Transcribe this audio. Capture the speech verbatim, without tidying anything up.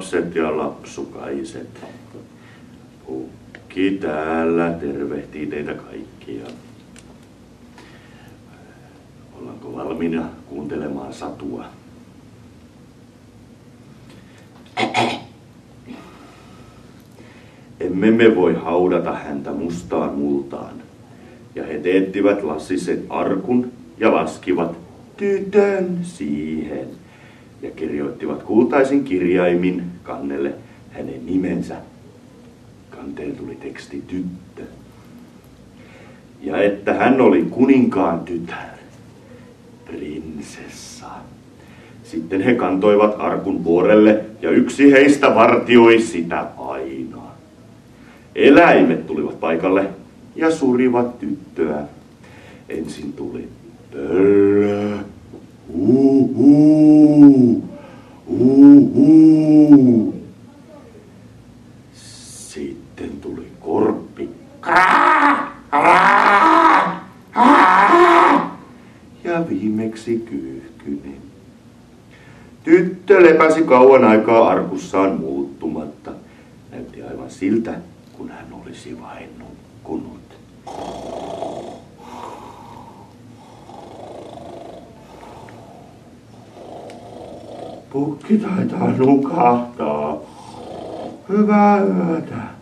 lapset ja lapsukaiset. Pukki täällä tervehtii teitä kaikkia. Ollaanko valmiina kuuntelemaan satua? Emme me voi haudata häntä mustaan multaan. Ja he teettivät Lassisen arkun ja laskivat tytön siihen. Ja kirjoittivat kultaisin kirjaimin kannelle hänen nimensä. Kanteen tuli teksti tyttö. Ja että hän oli kuninkaan tytär, prinsessa. Sitten he kantoivat arkun vuorelle ja yksi heistä vartioi sitä aina. Eläimet tulivat paikalle ja surivat tyttöä. Ensin tuli pöllö, uhu, uhu. Sitten tuli korppi, kraa, kraa, kraa. Ja viimeksi kyyhkynen. Tyttö lepäsi kauan aikaa arkussaan muuttumatta. Näytti aivan siltä, kun hän olisi vain nukkunut. Pukki taitaa nukahtaa. Hyvää yötä.